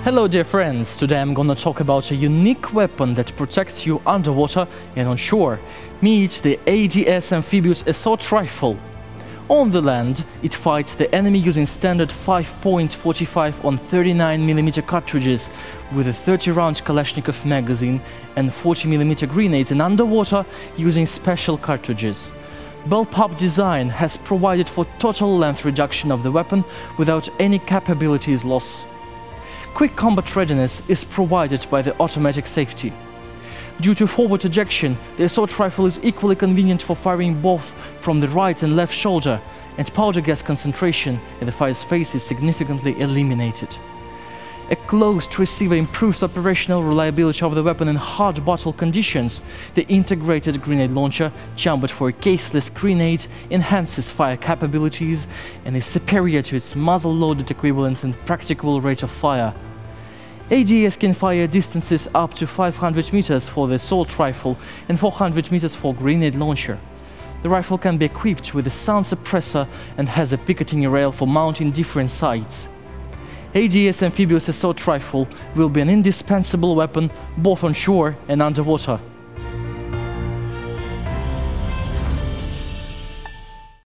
Hello dear friends, today I'm gonna talk about a unique weapon that protects you underwater and on shore. Meet the ADS Amphibious Assault Rifle. On the land, it fights the enemy using standard 5.45 on 39mm cartridges with a 30-round Kalashnikov magazine and 40mm grenades, and underwater using special cartridges. Bullpup design has provided for total length reduction of the weapon without any capabilities loss. Quick combat readiness is provided by the automatic safety. Due to forward ejection, the assault rifle is equally convenient for firing both from the right and left shoulder, and powder gas concentration at the fire's face is significantly eliminated. A closed receiver improves operational reliability of the weapon in hard battle conditions. The integrated grenade launcher, chambered for a caseless grenade, enhances fire capabilities and is superior to its muzzle-loaded equivalents in practicable rate of fire. ADS can fire distances up to 500 meters for the assault rifle and 400 meters for grenade launcher. The rifle can be equipped with a sound suppressor and has a Picatinny rail for mounting different sights. ADS Amphibious Assault Rifle will be an indispensable weapon both on shore and underwater.